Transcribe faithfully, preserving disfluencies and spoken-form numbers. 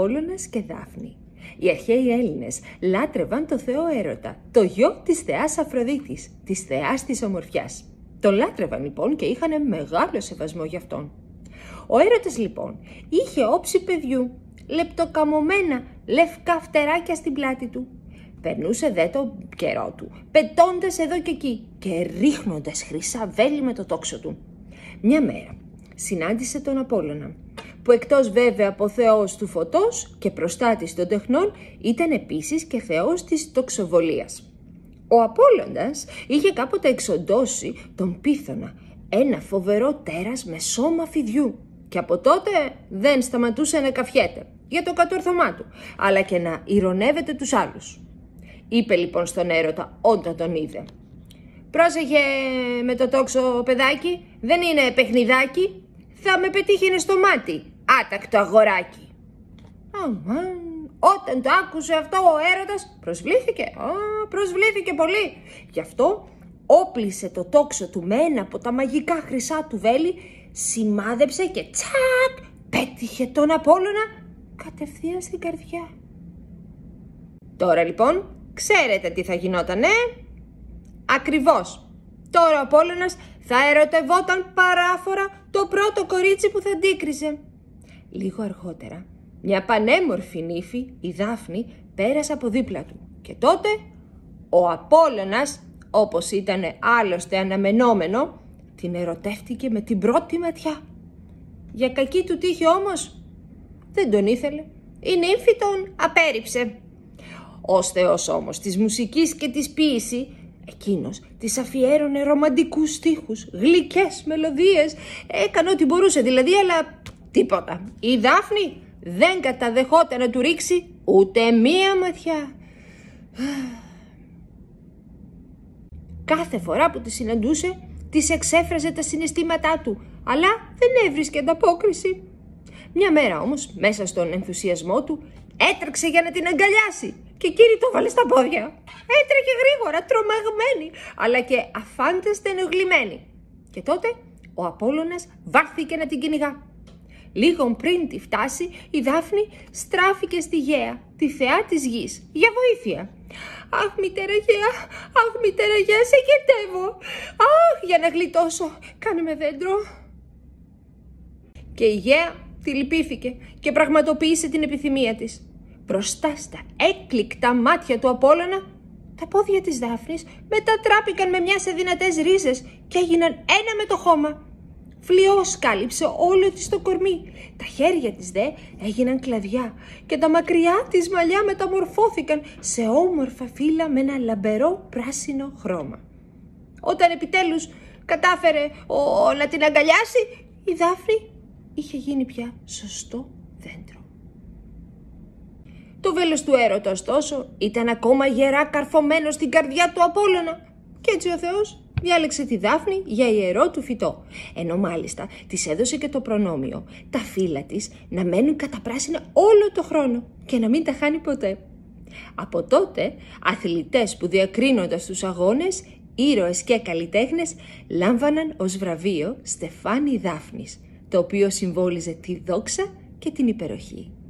Απόλλωνας και Δάφνη. Οι αρχαίοι Έλληνες λάτρευαν το θεό Έρωτα, το γιο της θεάς Αφροδίτης, της θεάς της ομορφιάς. Τον λάτρευαν λοιπόν και είχαν μεγάλο σεβασμό γι' αυτόν. Ο Έρωτας λοιπόν είχε όψη παιδιού, λεπτοκαμωμένα λευκά φτεράκια στην πλάτη του. Περνούσε δε το καιρό του, πετώντας εδώ και εκεί και ρίχνοντας χρυσά βέλη με το τόξο του. Μια μέρα συνάντησε τον Απόλλωνα, που εκτός βέβαια από θεός του φωτός και προστάτης των τεχνών, ήταν επίσης και θεός της τοξοβολίας. Ο Απόλλωνας είχε κάποτε εξοντώσει τον Πίθωνα, ένα φοβερό τέρας με σώμα φιδιού, και από τότε δεν σταματούσε να καφιέται για το κατόρθωμά του, αλλά και να ηρωνεύεται τους άλλους. Είπε λοιπόν στον Έρωτα όταν τον είδε: «Πρόσεχε με το τόξο, παιδάκι, δεν είναι παιχνιδάκι, θα με πετύχαινε στο μάτι, άτακτο αγοράκι». Αμάν, όταν το άκουσε αυτό ο Έρωτας προσβλήθηκε, α, προσβλήθηκε πολύ. Γι' αυτό όπλισε το τόξο του με ένα από τα μαγικά χρυσά του βέλη, σημάδεψε και τσακ, πέτυχε τον Απόλλωνα κατευθείαν στην καρδιά. Τώρα λοιπόν ξέρετε τι θα γινότανε? Ακριβώς. Τώρα ο Απόλλωνας θα ερωτευόταν παράφορα το πρώτο κορίτσι που θα αντίκριζε. Λίγο αργότερα, μια πανέμορφη νύφη, η Δάφνη, πέρασε από δίπλα του. Και τότε ο Απόλλωνας, όπως ήταν άλλωστε αναμενόμενο, την ερωτεύτηκε με την πρώτη ματιά. Για κακή του τύχη όμως δεν τον ήθελε. Η νύφη τον απέρριψε. Ως θεός όμως της μουσικής και της ποίηση, εκείνος της αφιέρωνε ρομαντικούς στίχους, γλυκές μελωδίες, έκανε ό,τι μπορούσε δηλαδή, αλλά τίποτα. Η Δάφνη δεν καταδεχόταν να του ρίξει ούτε μία ματιά. Κάθε φορά που τη συναντούσε, της εξέφραζε τα συναισθήματά του, αλλά δεν έβρισκε ανταπόκριση. Μια μέρα όμως, μέσα στον ενθουσιασμό του, έτρεξε για να την αγκαλιάσει και εκείνη το βάλε στα πόδια. Έτρεχε γρήγορα, τρομαγμένη, αλλά και αφάνταστα ενοχλημένη. Και τότε ο Απόλλωνας βάρθηκε να την κυνηγά. Λίγο πριν τη φτάσει, η Δάφνη στράφηκε στη Γαία, τη θεά της γης, για βοήθεια. «Αχ, μητέρα Γαία, αχ, μητέρα Γαία, σε γετεύω. Αχ, για να γλιτώσω, κάνε με δέντρο». Και η Γαία τη λυπήθηκε και πραγματοποίησε την επιθυμία της. Μπροστά στα έκλικτα μάτια του Απόλλωνα, τα πόδια της Δάφνης μετατράπηκαν με μια σε δυνατές ρίζες και έγιναν ένα με το χώμα. Φλοιός κάλυψε όλο της το κορμί. Τα χέρια της δε έγιναν κλαδιά και τα μακριά της μαλλιά μεταμορφώθηκαν σε όμορφα φύλλα με ένα λαμπερό πράσινο χρώμα. Όταν επιτέλους κατάφερε ο, να την αγκαλιάσει, η Δάφνη είχε γίνει πια σωστό δέντρο. Το βέλος του Έρωτα, ωστόσο, ήταν ακόμα γερά καρφωμένο στην καρδιά του Απόλλωνα και έτσι ο Θεός διάλεξε τη Δάφνη για ιερό του φυτό, ενώ μάλιστα της έδωσε και το προνόμιο τα φύλλα της να μένουν καταπράσινα όλο το χρόνο και να μην τα χάνει ποτέ. Από τότε, αθλητές που διακρίνοντας στους αγώνες, ήρωες και καλλιτέχνες, λάμβαναν ως βραβείο Στεφάνι Δάφνης, το οποίο συμβόλιζε τη δόξα και την υπεροχή.